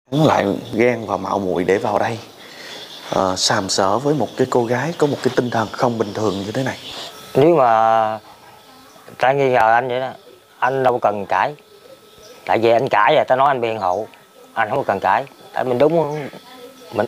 Hắn lại ghen và mạo muội để vào đây sàm sỡ với một cái cô gái có một cái tinh thần không bình thường như thế này. Nếu mà ta nghi ngờ anh vậy đó, anh đâu cần cãi. Tại vì anh cãi rồi ta nói anh biện hộ, anh không cần cãi. Tại mình đúng mình.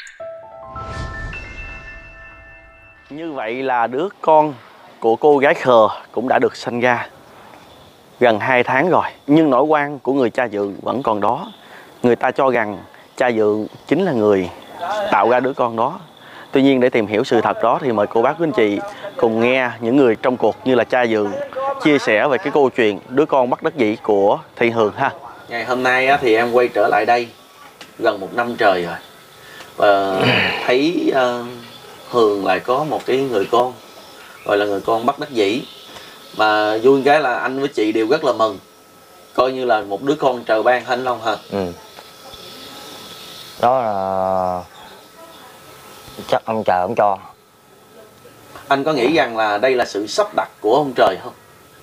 Như vậy là đứa con của cô gái khờ cũng đã được sanh ra gần 2 tháng rồi. Nhưng nỗi oan của người cha dượng vẫn còn đó. Người ta cho rằng cha dượng chính là người tạo ra đứa con đó. Tuy nhiên để tìm hiểu sự thật đó thì mời cô bác quý anh chị cùng nghe những người trong cuộc như là cha dượng chia sẻ về cái câu chuyện đứa con bất đắc dĩ của Thị Hường ha. Ngày hôm nay thì em quay trở lại đây gần 1 năm trời rồi. Và thấy Hường lại có một cái người con, gọi là người con bất đắc dĩ. Mà vui cái là anh với chị đều rất là mừng. Coi như là một đứa con trời ban hả anh Long hả? Đó là chắc ông trời ông cho. Anh có nghĩ rằng là đây là sự sắp đặt của ông trời không?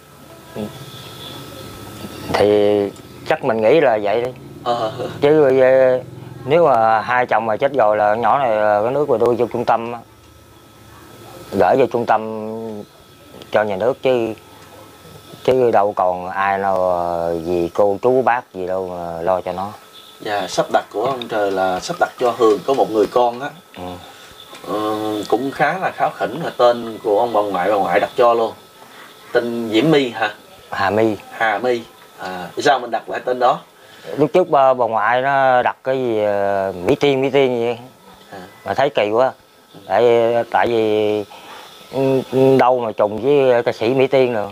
Thì chắc mình nghĩ là vậy đi. Chứ nếu mà hai chồng mà chết rồi là nhỏ này cái nước mà đưa vô trung tâm, gửi vô trung tâm cho nhà nước, chứ đâu còn ai nào gì cô chú bác gì đâu mà lo cho nó. Dạ, sắp đặt của ông trời là sắp đặt cho Hường có một người con á. Cũng khá là kháu khỉnh, là tên của ông bà ngoại đặt cho luôn. Tên Diễm My hả? Hà My. Hà My. Sao mình đặt lại tên đó? Lúc trước bà ngoại nó đặt cái gì Mỹ Tiên vậy mà thấy kỳ quá. Tại vì đâu mà trùng với ca sĩ Mỹ Tiên rồi.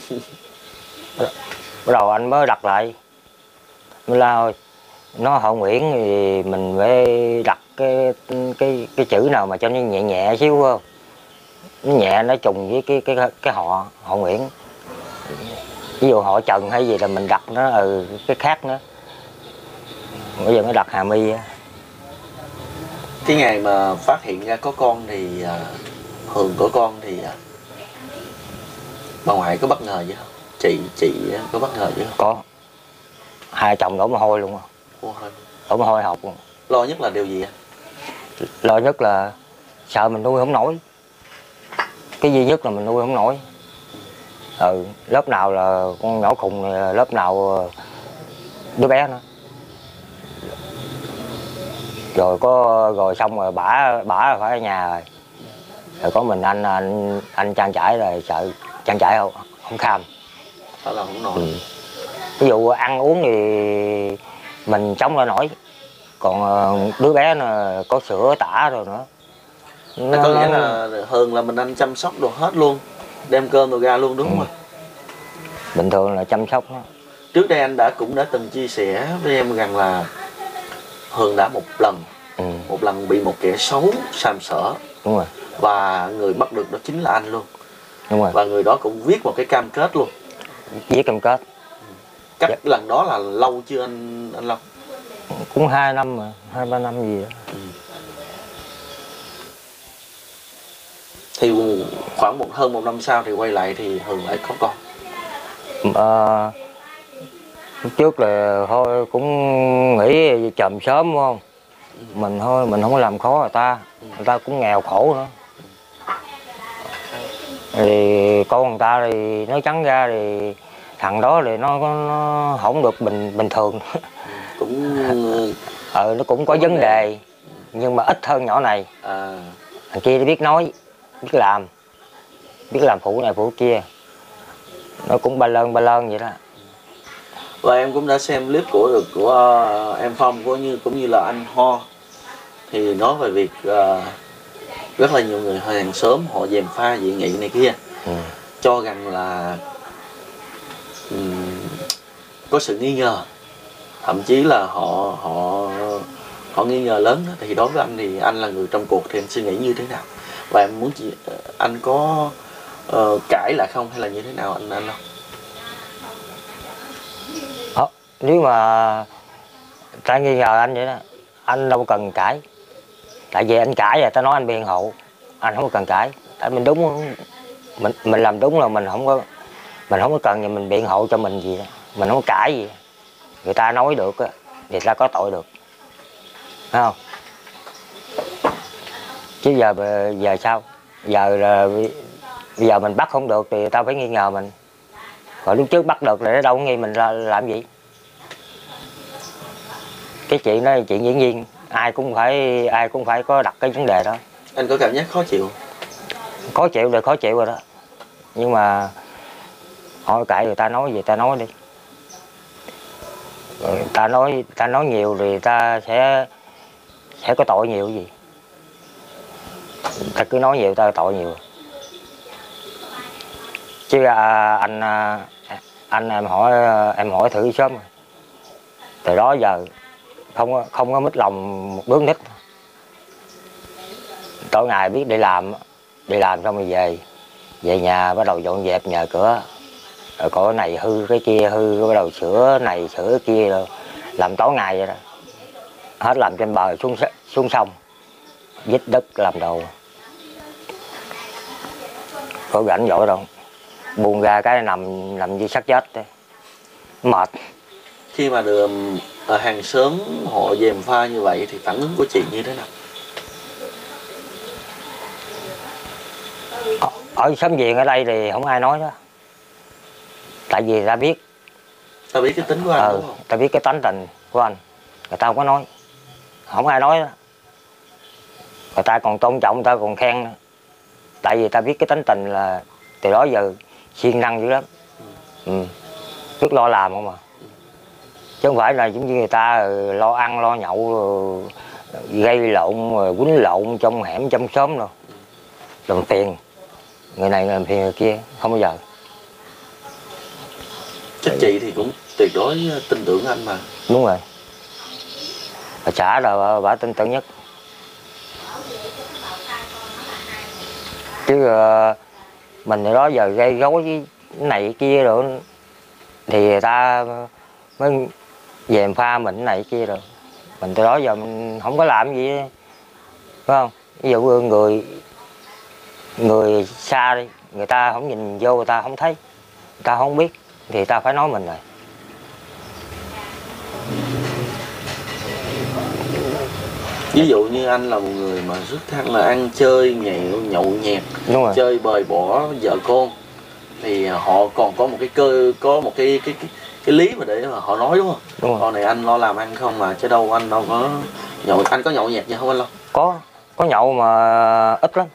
Bắt đầu anh mới đặt lại, mới la thôi nó họ Nguyễn thì mình phải đặt cái chữ nào mà cho nó nhẹ nhẹ xíu không, nó nhẹ nó trùng với cái họ Nguyễn. Ví dụ họ Trần hay gì là mình đặt nó cái khác nữa. Bây giờ mới đặt Hà My. Cái ngày mà phát hiện ra có con thì Hường có con thì bà ngoại có bất ngờ gì không? Chị có bất ngờ gì không? Có. Hai chồng đổ mồ hôi luôn. Đổ mồ hôi học luôn. Lo nhất là điều gì ạ? Lo nhất là sợ mình nuôi không nổi. Cái duy nhất là mình nuôi không nổi. Lớp nào là con nhỏ khùng này, lớp nào đứa bé nữa. Rồi xong rồi bả phải ở nhà rồi. Rồi có mình anh trang trải rồi, sợ trang trải không kham. Đó là không nổi. Ví dụ ăn uống thì mình chống lại nổi. Còn đứa bé nó có sữa tã rồi nữa. Có nghĩa là Hường là mình anh chăm sóc đồ hết luôn, đem cơm đồ ra luôn đúng không ạ? Bình thường là chăm sóc nó. Trước đây anh cũng đã từng chia sẻ với em rằng là Hường đã một lần bị một kẻ xấu sàm sỡ. Đúng rồi. Và người bắt được đó chính là anh luôn. Đúng rồi. Và người đó cũng viết một cái cam kết luôn. Viết cam kết. Cách lần đó là lâu chưa anh Long? Cũng 2 năm mà, 2-3 năm gì đó. Thì khoảng hơn 1 năm sau thì quay lại thì Hường lại có con. Lúc trước là thôi cũng nghĩ chậm sớm đúng không? Mình thôi mình không có làm khó người ta cũng nghèo khổ nữa. Thì con người ta thì nói trắng ra thì thằng đó thì nó không được bình thường. Nó cũng có vấn đề nhưng mà ít hơn nhỏ này. Thằng kia nó biết nói, biết làm phụ này phụ kia, nó cũng ba lơn vậy đó. Và em cũng đã xem clip của em Phong cũng như là anh Ho, thì nói về việc rất là nhiều người hàng xóm họ gièm pha dị nghị này kia, cho rằng là có sự nghi ngờ, thậm chí là họ nghi ngờ lớn đó. Thì đối với anh thì anh là người trong cuộc thì anh suy nghĩ như thế nào, và em muốn anh có cãi lại không hay là như thế nào anh không? Nếu mà ta nghi ngờ anh vậy đó, anh đâu cần cãi. Tại vì anh cãi rồi ta nói anh biện hộ, anh không cần cãi. Tại mình đúng, mình làm đúng là mình không có cần gì mình biện hộ cho mình gì đó. Mình không có cãi gì. Người ta nói được thì ta có tội được. Thấy không? Chứ giờ sao? Giờ là bây giờ mình bắt không được thì tao phải nghi ngờ mình. Còn lúc trước bắt được thì đâu có nghi mình làm gì. Cái chuyện đó là chuyện dĩ nhiên, ai cũng phải có đặt cái vấn đề đó. Anh có cảm giác khó chịu? Khó chịu là khó chịu rồi đó, nhưng mà hỏi kệ người ta nói gì ta nói đi. Ta nói nhiều thì ta sẽ có tội nhiều cái gì. Ta cứ nói nhiều ta tội nhiều. Chứ anh em hỏi thử sớm rồi. Từ đó giờ không có mít lòng một đứa nít. Tối ngày biết đi làm xong rồi về nhà bắt đầu dọn dẹp nhà cửa, rồi có cái này hư cái kia hư, bắt đầu sửa này sửa cái kia rồi làm tối ngày vậy đó. Hết làm trên bờ xuống sông vít đất làm đồ, có rảnh giỏi đâu, buông ra cái nằm như xác chết đấy. Mệt. Khi mà được ở hàng xóm họ gièm pha như vậy thì phản ứng của chị như thế nào? Ở xóm Viền ở đây thì không ai nói đó, tại vì ta biết cái tính của anh đúng không? Ta biết cái tánh tình của anh, người ta không có nói, không ai nói đó. Người ta còn tôn trọng, người ta còn khen nữa. Tại vì ta biết cái tánh tình là từ đó giờ siêng năng dữ lắm. Rất lo làm không mà, chứ không phải là giống như người ta lo ăn lo nhậu gây lộn quýnh lộn trong hẻm trong xóm đâu, làm phiền người này làm phiền người kia, không bao giờ. Chắc chị thì cũng tuyệt đối tin tưởng anh mà. Đúng rồi, bà xã rồi bà tin tưởng nhất. Chứ mình đó giờ gây gối với cái này cái kia rồi thì người ta mới dèm pha mình cái này cái kia rồi. Mình từ đó giờ mình không có làm gì, phải không? Ví dụ người xa đi, người ta không nhìn vô, người ta không thấy, người ta không biết thì ta phải nói mình rồi. Ví dụ như anh là một người mà rất thăng là ăn chơi nhậu nhẹt, chơi bời bỏ vợ con, thì họ còn có một cái lý mà để mà họ nói đúng không? Đúng rồi. Con này anh lo làm ăn không mà, chứ đâu anh đâu có nhậu. Anh có nhậu nhẹt gì không anh Long? Có nhậu mà ít lắm.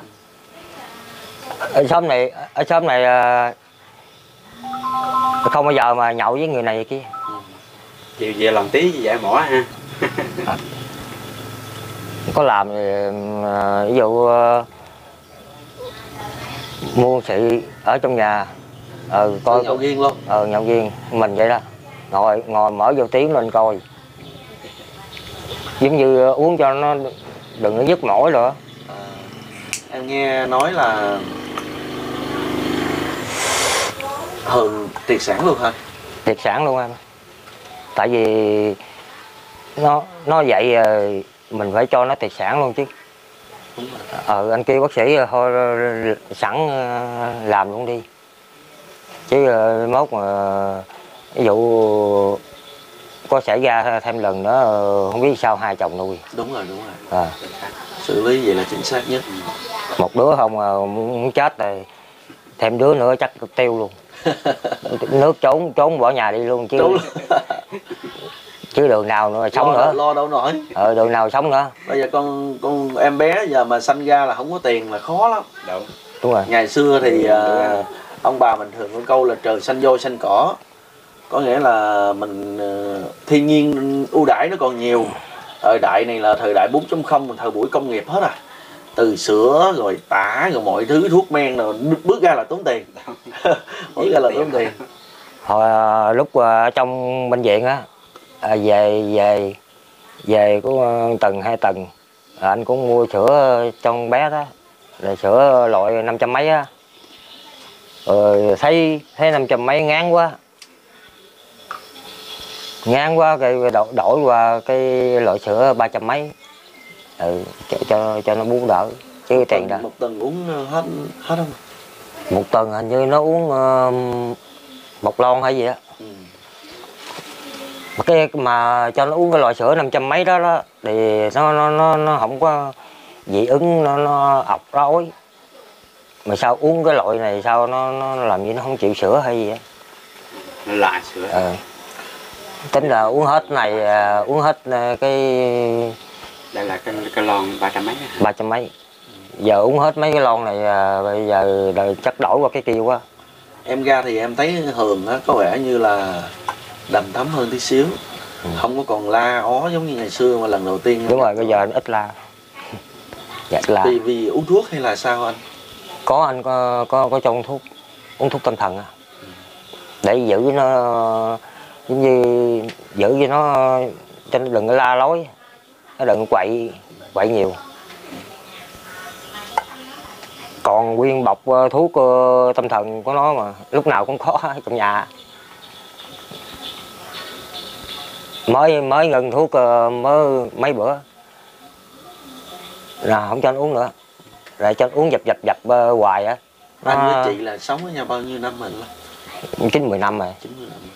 Ở xóm này không bao giờ mà nhậu với người này người kia. Chiều về làm tí gì vậy mỏ ha? Có làm thì ví dụ mua sự ở trong nhà, coi nhậu riêng luôn. Nhậu riêng mình vậy đó, ngồi mở vô tiếng lên coi, giống như uống cho nó đừng có nhức mỏi nữa. Em nghe nói là hơn triệt sản luôn hả? Triệt sản luôn em. Tại vì nó vậy mình phải cho nó triệt sản luôn chứ. Đúng rồi. Anh kêu bác sĩ thôi sẵn làm luôn đi, chứ mốt mà ví dụ có xảy ra thêm lần nữa không biết sao hai chồng nuôi. Đúng rồi. Xử lý vậy là chính xác nhất. Một đứa không muốn chết rồi, thêm đứa nữa chắc tiêu luôn. Nước trốn bỏ nhà đi luôn chứ đường nào nữa sống nữa. Lo đâu nổi. Đường nào sống nữa. Bây giờ con em bé giờ mà sanh ra là không có tiền là khó lắm. Đúng rồi. Ngày xưa thì ông bà mình thường có câu là trời xanh voi xanh cỏ, có nghĩa là mình thiên nhiên ưu đãi nó còn nhiều. Thời đại này là thời đại 4.0, thời buổi công nghiệp hết à, từ sữa rồi tả rồi mọi thứ thuốc men rồi bước ra là tốn tiền. Bước ra là tốn tiền. Hồi lúc ở trong bệnh viện á, về có tầng 2 tầng, anh cũng mua sữa trong bé đó, là sữa loại 500 mấy á, rồi thấy 500 mấy ngán quá cái đổi qua cái loại sữa 300 mấy, cho nó bú đỡ chứ tiền đó. Một tuần uống hết không? Một tuần hình như nó uống 1 lon hay gì á. Mà cho nó uống cái loại sữa 500 mấy đó thì nó không có dị ứng, nó ọc nó ói. Mà sao uống cái loại này sao nó làm gì nó không chịu sữa hay gì á. Nó lạ sữa. Tính là uống hết này, uống hết cái Đây là cái lon 300 mấy. 300 mấy. Giờ uống hết mấy cái lon này, bây giờ chắc đổi qua cái kia quá. Em ra thì em thấy Hường á có vẻ như là đầm thấm hơn tí xíu. Không có còn la ó giống như ngày xưa mà lần đầu tiên. Đúng rồi, bây giờ anh ít la. Dạ, ít la. Vì uống thuốc hay là sao anh? Có, anh có cho uống thuốc tâm thần để giữ nó, giống như giữ cho nó, cho nó đừng có la lối, nó đừng quậy nhiều. Còn nguyên bọc thuốc tâm thần của nó mà lúc nào cũng có trong nhà. Mới ngừng thuốc mới mấy bữa là không cho anh uống nữa, lại cho anh uống dập hoài á. Anh với chị là sống với nhau bao nhiêu năm rồi? 9-10 năm rồi. 90 năm.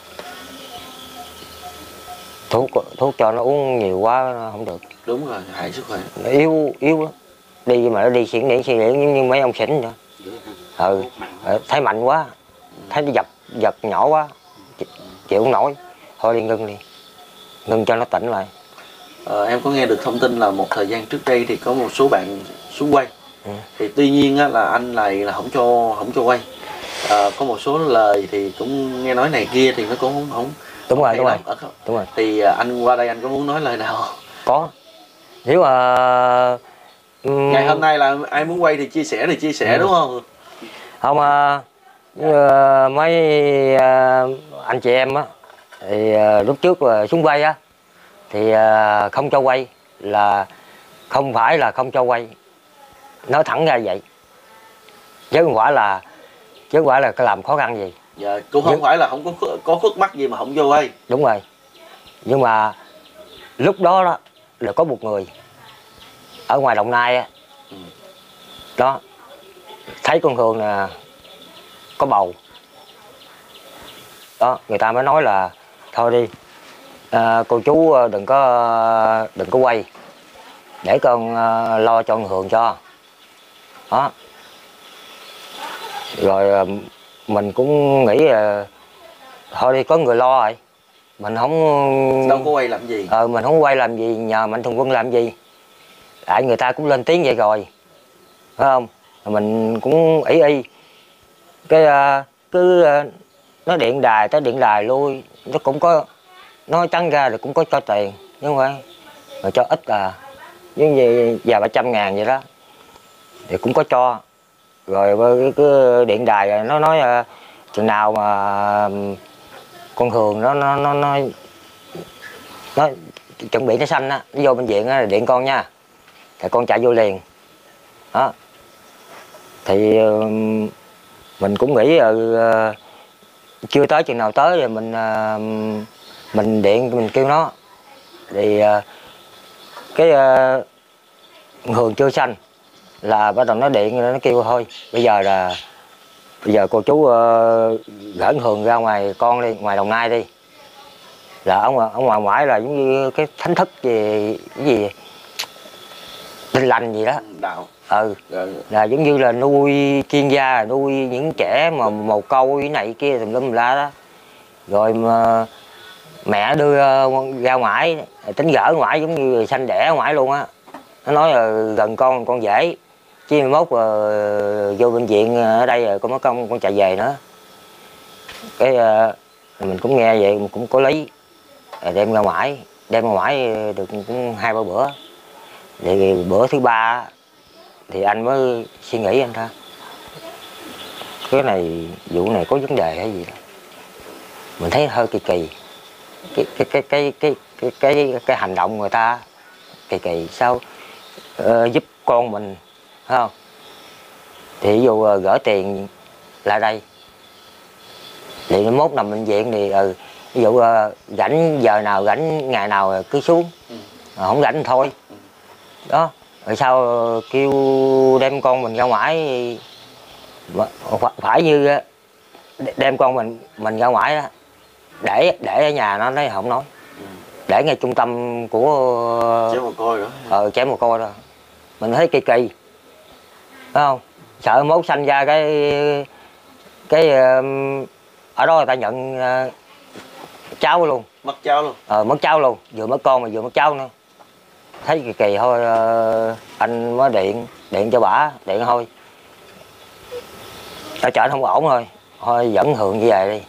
Thuốc cho nó uống nhiều quá không được. Đúng rồi, hại sức khỏe. Nó yếu lắm. Đi mà nó đi xiển điển giống như mấy ông xỉn nữa. Thấy mạnh quá, thấy nó giật nhỏ quá, chịu không nổi, thôi đi ngưng cho nó tỉnh lại. Em có nghe được thông tin là một thời gian trước đây thì có một số bạn xuống quay, thì tuy nhiên á, là anh này là không cho quay. Có một số lời thì cũng nghe nói này kia thì nó cũng không. Đúng rồi. Đúng rồi. Thì anh qua đây anh có muốn nói lời nào? Có. Nếu mà ngày hôm nay là ai muốn quay thì chia sẻ đúng không? Không, mấy anh chị em á thì lúc trước xuống quay á thì không cho quay, là không phải là không cho quay, nói thẳng ra vậy, chứ không phải là cái làm khó khăn gì. Dạ, cũng không phải là không có khuất mắc gì mà không vô quay. Đúng rồi. Nhưng mà lúc đó là có một người ở ngoài Đồng Nai á, đó thấy con Hường nè có bầu đó, người ta mới nói là thôi đi, cô chú đừng có quay, để con lo cho con Hường cho đó. Rồi mình cũng nghĩ thôi đi, có người lo rồi, mình không đâu có quay làm gì. Mình không quay làm gì, nhờ Mạnh Thường Quân làm gì, tại người ta cũng lên tiếng vậy rồi, phải không? Mình cũng y cái cứ nó điện đài tới điện đài lui, nó cũng có nói trắng ra rồi cũng có cho tiền, nhưng mà cho ít giống như vài 300 ngàn vậy đó thì cũng có cho. Rồi cái điện đài nó nói chừng nào mà con Hường nó chuẩn bị nó sanh á, nó vô bệnh viện á, điện con nha, thì con chạy vô liền đó. Thì mình cũng nghĩ chưa tới chừng nào tới rồi mình điện mình kêu nó, thì cái Hường chưa sanh là bắt đầu nó điện, nó kêu thôi bây giờ cô chú gửi Hường ra ngoài con đi, ngoài Đồng Nai đi, là ở ngoài ngoại là giống như cái thánh thức gì cái gì Tin Lành gì đó, đạo. Là giống như là nuôi chuyên gia, nuôi những trẻ mà mồ côi cái này kia tùm lum la đó. Rồi mà mẹ đưa ra ngoài, tính gỡ ngoài giống như sanh đẻ ngoài luôn á. Nó nói là gần con dễ, chứ 21 vô bệnh viện ở đây rồi con mất công con chạy về nữa. Cái mình cũng nghe vậy mình cũng có lý, đem ra ngoài được cũng 2-3 bữa. Thì bữa thứ 3 thì anh mới suy nghĩ anh ra cái này, vụ này có vấn đề hay gì đó. Mình thấy hơi kỳ cái hành động người ta kỳ sao giúp con mình, phải không? Thì ví dụ gửi tiền lại đây thì nó mốt nằm bệnh viện thì ví dụ rảnh giờ nào rảnh ngày nào cứ xuống, không rảnh thôi đó. Rồi sao kêu đem con mình ra ngoài, phải như đem con mình ra ngoài đó để ở nhà nó nói không nói. Để ngay trung tâm của Chế mồ côi đó. Trẻ mồ côi đó. Mình thấy kỳ kỳ, phải không? Sợ mốt sanh ra cái ở đó người ta nhận cháu luôn. Mất cháu luôn. Mất cháu luôn, vừa mất con mà vừa mất cháu nữa. Thấy kỳ kỳ thôi, anh mới điện cho bả, điện thôi. Tao chở không ổn thôi dẫn Hường như vậy đi.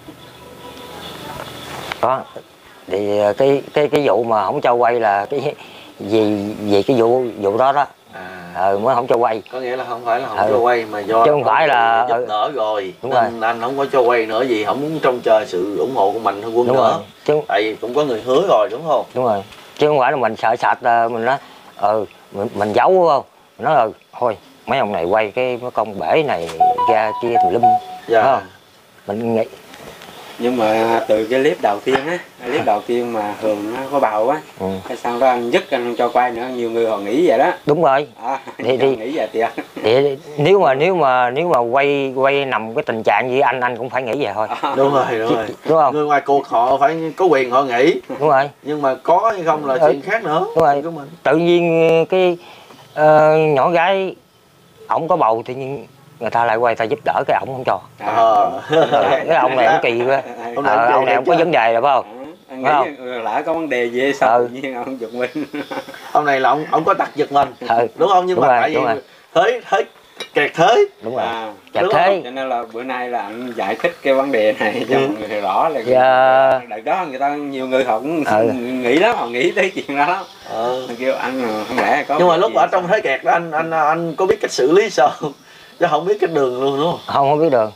Đó, thì cái vụ mà không cho quay là cái vì cái vụ đó đó. Mới không cho quay. Có nghĩa là không phải là không cho quay mà do chứ không phải là giúp đỡ rồi đúng nên rồi. anh không có cho quay nữa, vì không muốn trông chờ sự ủng hộ của Mạnh Thường Quân đúng nữa. Chứ... tại vì cũng có người hứa rồi đúng không? Đúng rồi, chứ không phải là mình sợ sệt, mình nói mình giấu không, mình nói thôi mấy ông này quay cái con bể này ra kia tùm lum. Dạ. Mình nghĩ. Nhưng mà từ cái clip đầu tiên á, clip đầu tiên mà Hường nó có bầu á, cái sau đó anh dứt anh không cho quay nữa, nhiều người họ nghĩ vậy đó. Đúng rồi. Thì nghĩ vậy thì nếu mà quay nằm cái tình trạng gì anh cũng phải nghĩ vậy thôi. Đúng rồi. Đúng không? Người ngoài cuộc họ phải có quyền họ nghĩ. Đúng rồi. Nhưng mà có hay không là chuyện khác nữa. Đúng rồi. Tự nhiên cái nhỏ gái ổng có bầu thì người ta lại quay ta giúp đỡ cái ổng không cho. Cái ông này cũng kỳ quá. Ông này không có vấn đề rồi phải không? Anh nghĩ lỡ có vấn đề gì sao tự nhiên ông giật mình. Ông này là ông có tật giật mình. Đúng không? Nhưng mà tại vì thế kẹt thế. Đúng rồi. Kẹt thế. Cho nên là bữa nay là anh giải thích cái vấn đề này cho mọi người rõ là đợt đó người ta nhiều người họ cũng nghĩ lắm, họ nghĩ tới chuyện đó lắm. Kêu anh không lẽ có. Nhưng mà lúc ở trong thế kẹt đó anh có biết cách xử lý sao? Chứ không biết cái đường luôn đúng không? Không biết đường.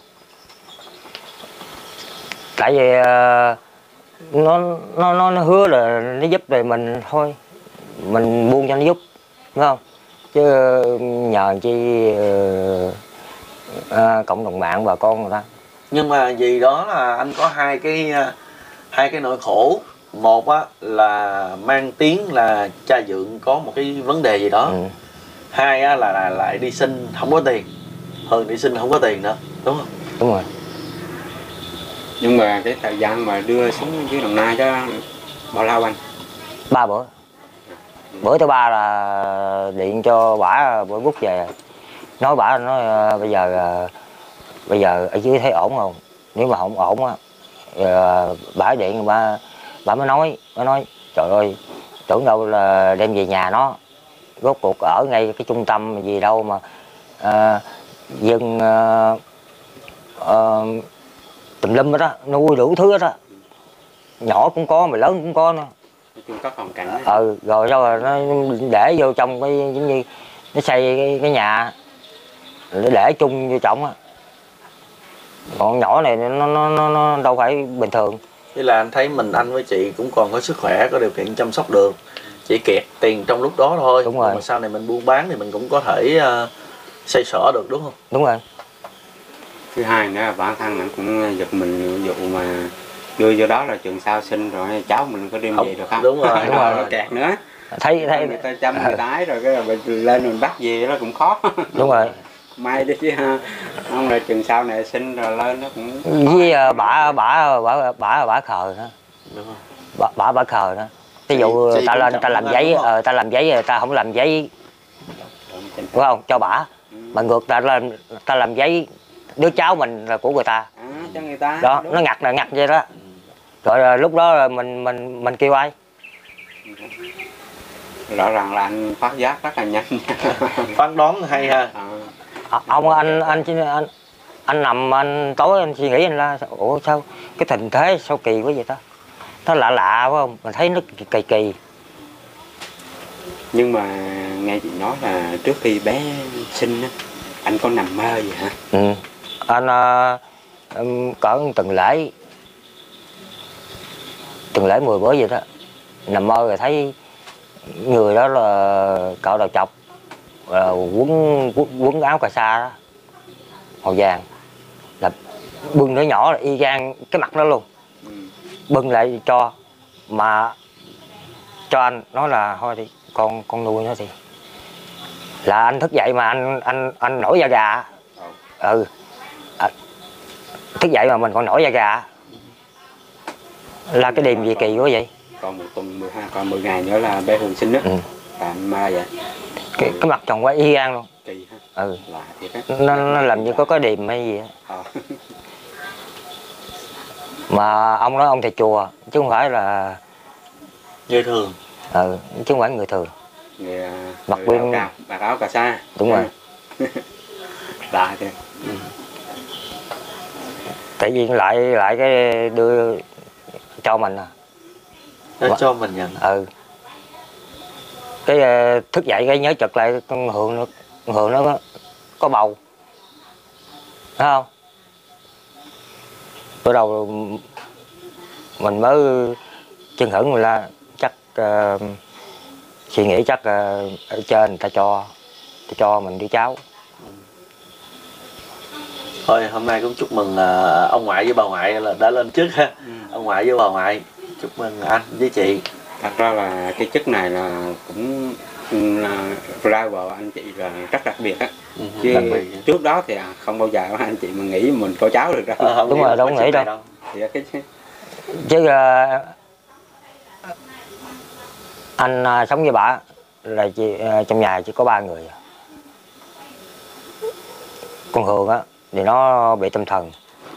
Tại vì nó hứa là nó giúp rồi mình thôi, mình buông cho nó giúp, đúng không? Chứ nhờ chi cộng đồng mạng bà con người ta. Nhưng mà vì đó là anh có hai cái nỗi khổ. Một á là mang tiếng là cha dượng có một cái vấn đề gì đó. Hai á là lại đi xin không có tiền. Hơn đi xin không có tiền nữa, đúng không? Đúng rồi. Nhưng mà cái thời gian mà đưa xuống dưới Đồng Nai cho bao lâu anh? 3 bữa. Bữa thứ 3 là điện cho bả bữa bút về. Nói bả nói bây giờ ở dưới thấy ổn không? Nếu mà không ổn á, bả điện bả mới nói trời ơi, tưởng đâu là đem về nhà nó. Rốt cuộc ở ngay cái trung tâm gì đâu mà dân tùm lum hết đó, nuôi đủ thứ hết đó. Nhỏ cũng có mà lớn cũng có nữa. Có phòng cảnh. Rồi đâu nó để vô trong cái giống như nó xây cái nhà để chung vô trọng á. Còn nhỏ này nó đâu phải bình thường. Thế là anh thấy anh với chị cũng còn có sức khỏe, có điều kiện chăm sóc được. Chỉ kẹt tiền trong lúc đó thôi. Đúng rồi. Mà sau này mình buôn bán thì mình cũng có thể xoay sở được đúng không? Đúng rồi. Thứ hai nữa là bản thân anh cũng giật mình vụ mà đưa vô đó là trường sau sinh rồi cháu mình có đem về được không? Đúng rồi. Đúng rồi. Nó kẹt nữa. Thấy người ta chăm người ta rồi cái mình lên mình bắt về nó cũng khó. Đúng rồi. May đi chứ không là trường sau này sinh rồi lên nó cũng với bả khờ nữa. Đúng rồi. Bả khờ nữa. Ví dụ ta lên ta làm giấy, ta làm giấy rồi ta không làm giấy, đúng không? Cho bả. Mà ngược ta làm giấy đứa cháu mình là của người ta. Cho người ta. Đó, đúng. Nó ngặt vậy đó. Rồi lúc đó là mình kêu ai? Rõ ràng là anh phát giác rất là nhanh. Phán đoán hay ha. Anh nằm anh tối anh suy nghĩ anh la ủa sao cái tình thế sao kỳ quá vậy ta, nó lạ phải không, mình thấy nó kỳ. Nhưng mà nghe chị nói là trước khi bé sinh á anh có nằm mơ vậy hả? Anh cỡ từng lễ 10 bữa vậy đó, nằm mơ rồi thấy người đó là cạo đầu chọc, quấn áo cà sa đó màu vàng, là bưng đứa nhỏ là y gan cái mặt đó luôn. Bưng lại cho anh nói là thôi đi con nuôi nó thì là anh thức dậy mà anh nổi da gà. Thức dậy mà mình còn nổi da gà. Là cái đêm gì kỳ quá vậy? Còn 1 tuần 12, còn 10 ngày nữa là bé Hường sinh đó. Làm ma vậy. Cái mặt chồng quá y gan luôn. Kỳ ha. Ừ. Là thiệt á. Nó làm như có cái điềm hay gì á. Mà ông nói ông thầy chùa chứ không phải là Người thường. chứ không phải người thường. Người mặc quên mặc áo cà sa. Đúng rồi. Lạ chứ. Tại vì lại cái đưa cho mình à. Nó cho mình nhận. Cái thức dậy cái nhớ chật lại con Hường nó có bầu, thấy không? Bữa đầu mình mới chân hững là chắc suy nghĩ chắc ở trên người ta cho mình đứa cháu. Thôi hôm nay cũng chúc mừng ông ngoại với bà ngoại là đã lên chức ha. Ông ngoại với bà ngoại chúc mừng anh với chị. Thật ra là cái chức này là cũng là ra vợ anh chị là rất đặc biệt á. Chứ trước đó thì không bao giờ anh chị mà nghĩ mình có cháu được đâu. Đúng rồi, đâu nghĩ đâu. Thì Chứ anh sống với bà là trong nhà chỉ có 3 người. Con Hường á thì nó bị tâm thần,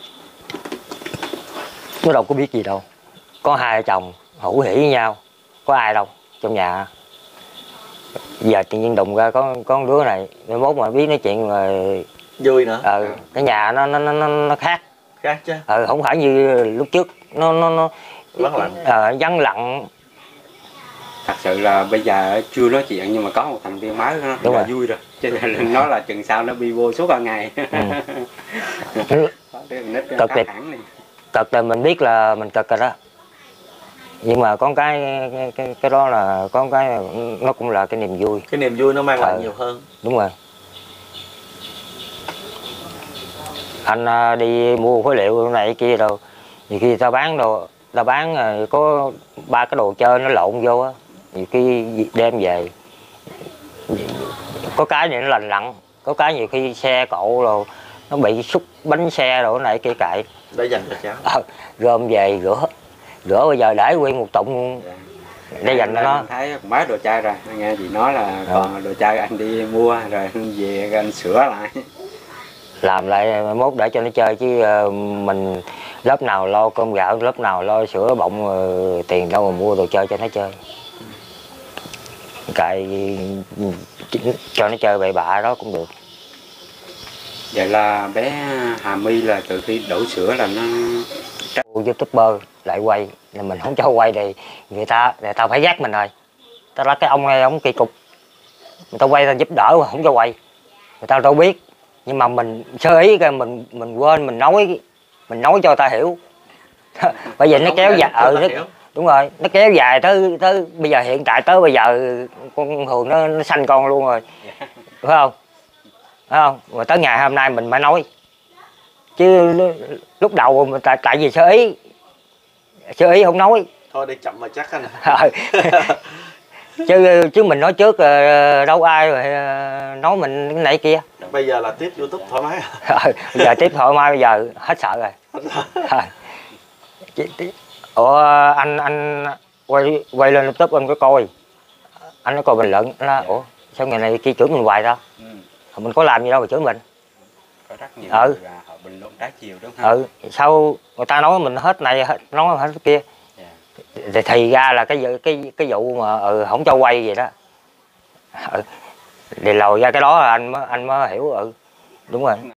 nó đâu có biết gì đâu. Có 2 chồng hữu hỉ với nhau, có ai đâu trong nhà. Giờ tự nhiên đụng ra có con đứa này, mai mốt mà biết nói chuyện rồi vui nữa. Cái nhà nó khác chứ. Không phải như lúc trước nó vắng lặng. Vắng lặng. Thật sự là bây giờ chưa nói chuyện nhưng mà có một thành viên mới nó là vui rồi. Chứ nó là chừng sau nó bi vô suốt cả ngày. Cực là mình biết là mình cực rồi đó. Nhưng mà có cái đó là có cái nó cũng là cái niềm vui. Cái niềm vui nó mang lại nhiều hơn. Đúng rồi. Anh đi mua phế liệu này kia đâu, nhiều khi tao bán có 3 cái đồ chơi nó lộn vô á, nhiều khi đem về. Có cái này nó lành lặn, có cái nhiều khi xe cộ rồi nó bị xúc bánh xe rồi này kia cậy. Để dành cho cháu. Gom về rửa bây giờ để nguyên một tụng để dành cho nó. Thấy mấy đồ chơi rồi, nghe gì nói là còn đồ chơi anh đi mua rồi về anh sửa lại. Làm lại mốt để cho nó chơi chứ mình lớp nào lo cơm gạo, lớp nào lo sữa bọng, tiền đâu mà mua đồ chơi cho nó chơi. Cậy cho nó chơi bậy bạ đó cũng được. Vậy là bé Hà My là từ khi đổ sữa là nó YouTuber lại quay, là mình không cho quay thì người ta phải ghét mình rồi. Ta nói cái ông này ông kỳ cục, người ta quay ta giúp đỡ mà không cho quay, người ta đâu biết. Nhưng mà mình sơ ý cái mình quên mình nói cho ta hiểu. Bây giờ nó kéo dài đúng rồi, nó kéo dài tới bây giờ, hiện tại tới bây giờ con Hường nó sanh con luôn rồi, phải không? Mà tới ngày hôm nay mình mới nói chứ lúc đầu mình tại vì sơ ý không nói. Thôi đi chậm mà chắc anh. chứ mình nói trước đâu ai rồi nói mình cái này kia. Bây giờ là tiếp YouTube thoải mái. Bây giờ tiếp thoải mái, bây giờ hết sợ rồi. Anh quay lên YouTube anh có coi, anh nó coi bình luận là ủa sao ngày này kia chửi mình hoài ta. Mình có làm gì đâu mà chửi mình. Có rất nhiều người họ bình luận trái chiều đúng không? Sau người ta nói mình hết này nói hết kia. Thì ra là cái vụ mà không cho quay vậy đó. Thì lòi ra cái đó là anh mới hiểu. Đúng rồi.